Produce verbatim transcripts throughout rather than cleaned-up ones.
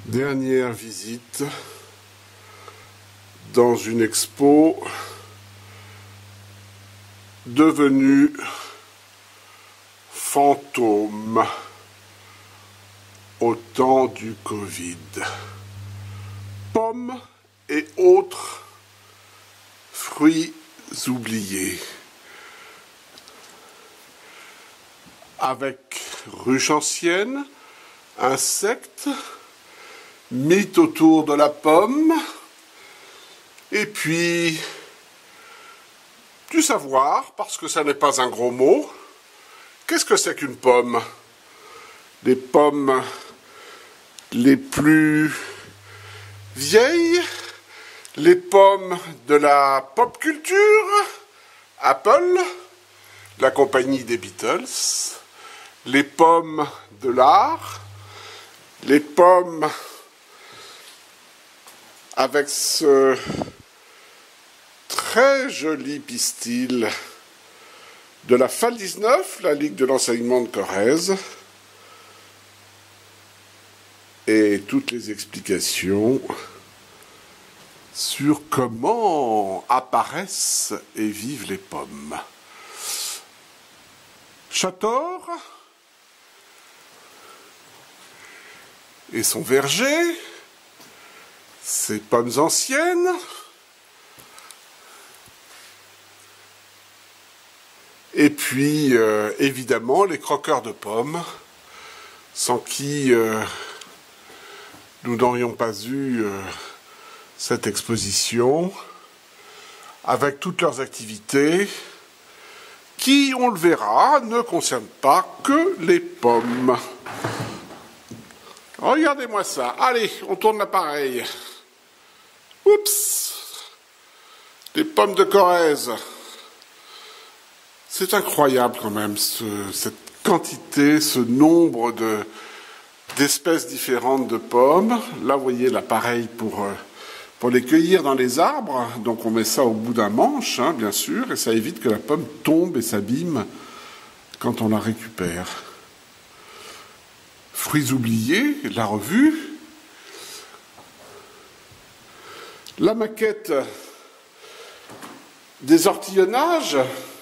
Dernière visite dans une expo devenue fantôme au temps du Covid. Pommes et autres fruits oubliés. Avec ruche ancienne, insectes, mythe autour de la pomme, et puis du savoir, parce que ça n'est pas un gros mot. Qu'est-ce que c'est qu'une pomme? Les pommes les plus vieilles, les pommes de la pop culture, Apple, la compagnie des Beatles, les pommes de l'art, les pommes avec ce très joli pistil de la F A L dix-neuf, la Ligue de l'enseignement de Corrèze, et toutes les explications sur comment apparaissent et vivent les pommes. Chator et son verger, ses pommes anciennes, et puis euh, évidemment les croqueurs de pommes, sans qui euh, nous n'aurions pas eu euh, cette exposition, avec toutes leurs activités, qui, on le verra, ne concernent pas que les pommes. Regardez-moi ça. Allez, on tourne l'appareil. Oups! Les pommes de Corrèze. C'est incroyable quand même, ce, cette quantité, ce nombre de, d'espèces différentes de pommes. Là, vous voyez l'appareil pour, pour les cueillir dans les arbres. Donc on met ça au bout d'un manche, hein, bien sûr, et ça évite que la pomme tombe et s'abîme quand on la récupère. Fruits oubliés, la revue. La maquette des ortillonnages.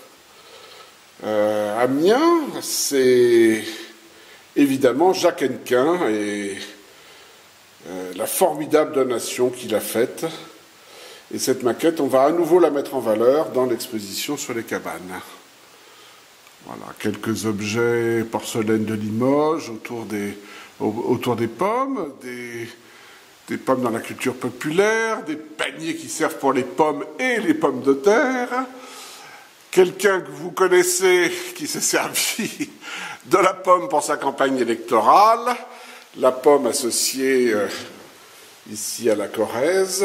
Euh, Amiens, c'est évidemment Jacques Hennequin et euh, la formidable donation qu'il a faite. Et cette maquette, on va à nouveau la mettre en valeur dans l'exposition sur les cabanes. Voilà, quelques objets porcelaine de Limoges autour des, autour des pommes, des, des pommes dans la culture populaire, des paniers qui servent pour les pommes et les pommes de terre. Quelqu'un que vous connaissez qui s'est servi de la pomme pour sa campagne électorale, la pomme associée euh, ici à la Corrèze,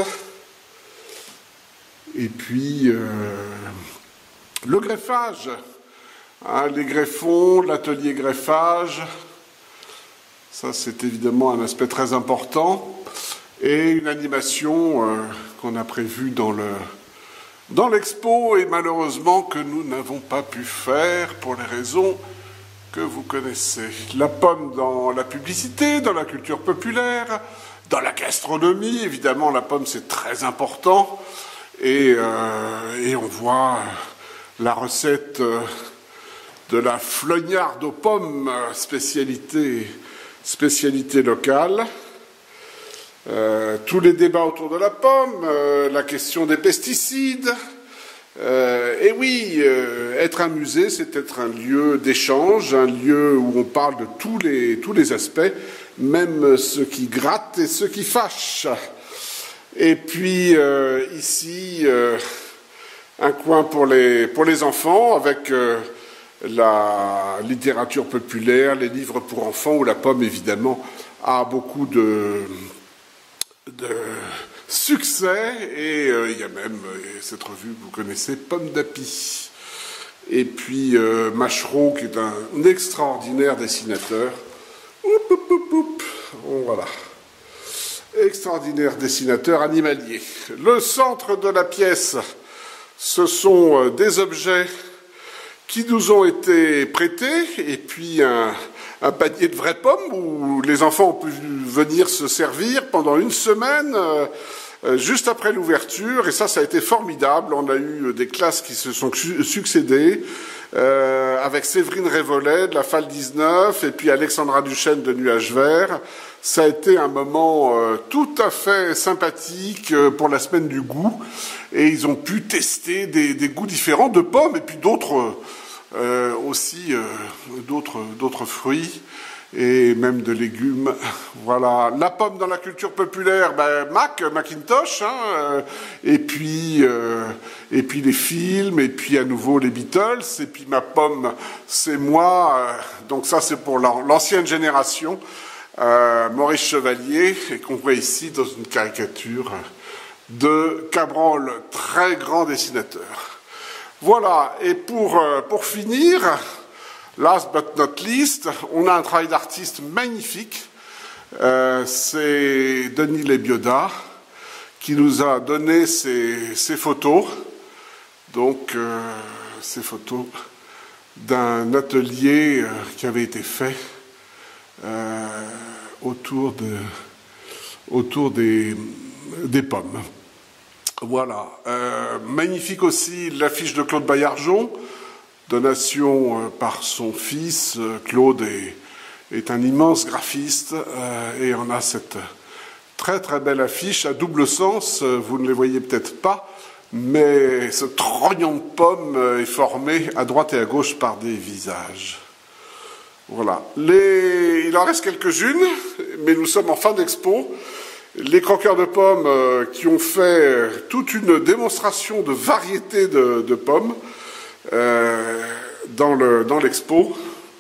et puis euh, le greffage, hein, les greffons, l'atelier greffage, ça c'est évidemment un aspect très important, et une animation euh, qu'on a prévue dans le Dans l'expo, et malheureusement que nous n'avons pas pu faire pour les raisons que vous connaissez. La pomme dans la publicité, dans la culture populaire, dans la gastronomie, évidemment la pomme c'est très important, et, euh, et on voit la recette de la flognarde aux pommes, spécialité, spécialité locale. Euh, tous les débats autour de la pomme, euh, la question des pesticides. Euh, et oui, euh, être un musée, c'est être un lieu d'échange, un lieu où on parle de tous les, tous les aspects, même ceux qui grattent et ceux qui fâchent. Et puis euh, ici, euh, un coin pour les, pour les enfants, avec euh, la littérature populaire, les livres pour enfants, où la pomme, évidemment, a beaucoup de... de succès, et euh, il y a même euh, cette revue que vous connaissez, Pomme d'Api. Et puis euh, Machereau, qui est un, un extraordinaire dessinateur. Oup, oup, oup, oup. Bon, voilà. Extraordinaire dessinateur animalier. Le centre de la pièce, ce sont euh, des objets qui nous ont été prêtés, et puis un, un panier de vraies pommes où les enfants ont pu venir se servir pendant une semaine, euh, juste après l'ouverture, et ça, ça a été formidable. On a eu des classes qui se sont succédées, euh, avec Séverine Révolet de la F A L dix-neuf, et puis Alexandra Duchesne de Nuages Verts. Ça a été un moment euh, tout à fait sympathique euh, pour la semaine du goût, et ils ont pu tester des, des goûts différents de pommes, et puis d'autres euh, aussi, euh, d'autres, d'autres fruits. Et même de légumes. Voilà. La pomme dans la culture populaire, ben, Mac, Macintosh, hein, et puis euh, et puis les films, et puis à nouveau les Beatles, et puis ma pomme, c'est moi. Euh, donc ça, c'est pour l'ancienne génération. Euh, Maurice Chevalier, et qu'on voit ici dans une caricature de Cabrol, très grand dessinateur. Voilà. Et pour euh, pour finir. Last but not least, on a un travail d'artiste magnifique. Euh, c'est Denis Lebioda qui nous a donné ces, ces photos. Donc, euh, ces photos d'un atelier euh, qui avait été fait euh, autour, de, autour des, des pommes. Voilà. Euh, magnifique aussi l'affiche de Claude Baillargeon. Donation par son fils. Claude est, est un immense graphiste euh, et on a cette très très belle affiche à double sens. Vous ne les voyez peut-être pas, mais ce trognon de pommes est formé à droite et à gauche par des visages. Voilà. Les... Il en reste quelques-unes, mais nous sommes en fin d'expo. Les croqueurs de pommes euh, qui ont fait toute une démonstration de variété de, de pommes. Euh, dans le dans l'expo,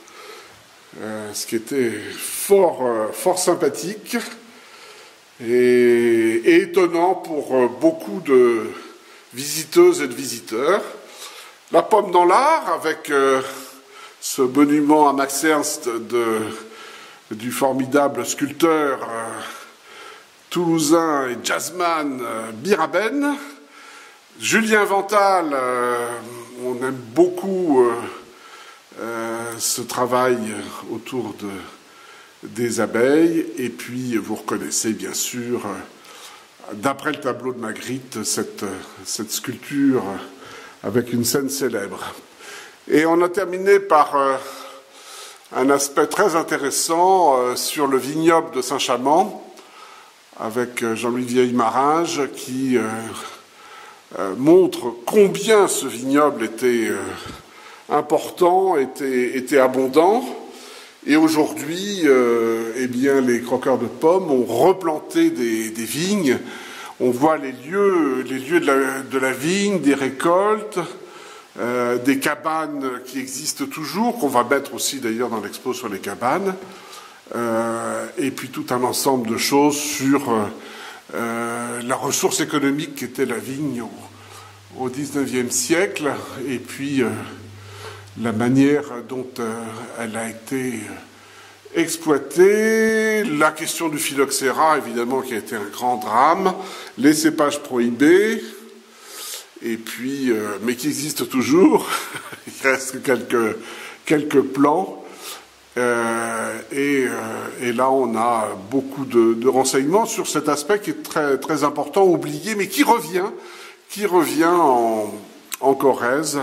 euh, ce qui était fort euh, fort sympathique et, et étonnant pour euh, beaucoup de visiteuses et de visiteurs. La pomme dans l'art, avec euh, ce monument à Max Ernst de, du formidable sculpteur euh, toulousain et jazzman euh, Biraben. Julien Vental, euh, on aime beaucoup euh, euh, ce travail autour de, des abeilles. Et puis, vous reconnaissez bien sûr, euh, d'après le tableau de Magritte, cette, cette sculpture avec une scène célèbre. Et on a terminé par euh, un aspect très intéressant euh, sur le vignoble de Saint-Chamond, avec Jean-Louis Vieille-Maringe qui... Euh, Euh, montre combien ce vignoble était euh, important, était, était abondant. Et aujourd'hui, euh, eh bien, les croqueurs de pommes ont replanté des, des vignes. On voit les lieux, les lieux de la, de la vigne, des récoltes, euh, des cabanes qui existent toujours, qu'on va mettre aussi d'ailleurs dans l'expo sur les cabanes, euh, et puis tout un ensemble de choses sur... Euh, Euh, la ressource économique qu'était la vigne au, au dix-neuvième siècle, et puis euh, la manière dont euh, elle a été exploitée, la question du phylloxéra, évidemment, qui a été un grand drame, les cépages prohibés, et puis, euh, mais qui existent toujours, il reste quelques, quelques plans. Euh, et, euh, et là, on a beaucoup de, de renseignements sur cet aspect qui est très, très important, oublié, mais qui revient, qui revient en, en Corrèze,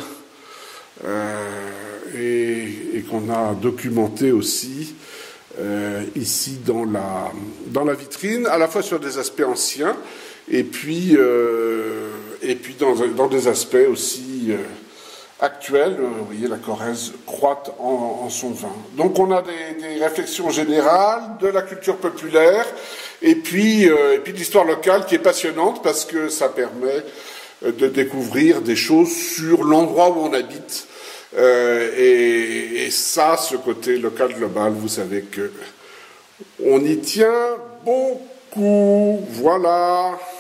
euh, et, et qu'on a documenté aussi euh, ici dans la, dans la vitrine, à la fois sur des aspects anciens, et puis, euh, et puis dans, dans des aspects aussi... Euh, actuelle, vous voyez, la Corrèze croît en, en son vin. Donc on a des, des réflexions générales de la culture populaire et puis, euh, et puis de l'histoire locale qui est passionnante parce que ça permet de découvrir des choses sur l'endroit où on habite. Euh, et, et ça, ce côté local global, vous savez que on y tient beaucoup. Voilà.